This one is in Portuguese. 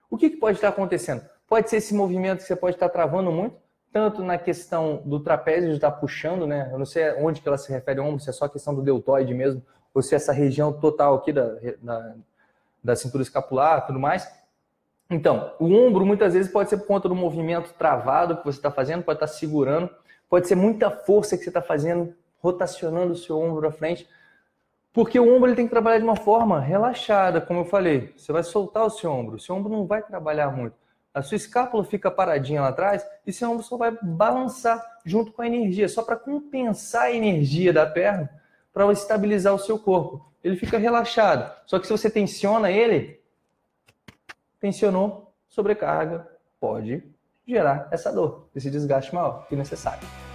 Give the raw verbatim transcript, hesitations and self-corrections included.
O que, que pode estar acontecendo? Pode ser esse movimento que você pode estar travando muito, tanto na questão do trapézio de estar puxando, né? Eu não sei onde que ela se refere ao ombro, se é só a questão do deltoide mesmo, ou se é essa região total aqui da, da, da cintura escapular e tudo mais. Então, o ombro muitas vezes pode ser por conta do movimento travado que você está fazendo, pode estar segurando, pode ser muita força que você está fazendo, rotacionando o seu ombro à frente, porque o ombro ele tem que trabalhar de uma forma relaxada, como eu falei. Você vai soltar o seu ombro, o seu ombro não vai trabalhar muito. A sua escápula fica paradinha lá atrás e seu ombro só vai balançar junto com a energia, só para compensar a energia da perna, para estabilizar o seu corpo. Ele fica relaxado. Só que se você tensiona ele, tensionou, sobrecarga, pode gerar essa dor, esse desgaste maior que necessário.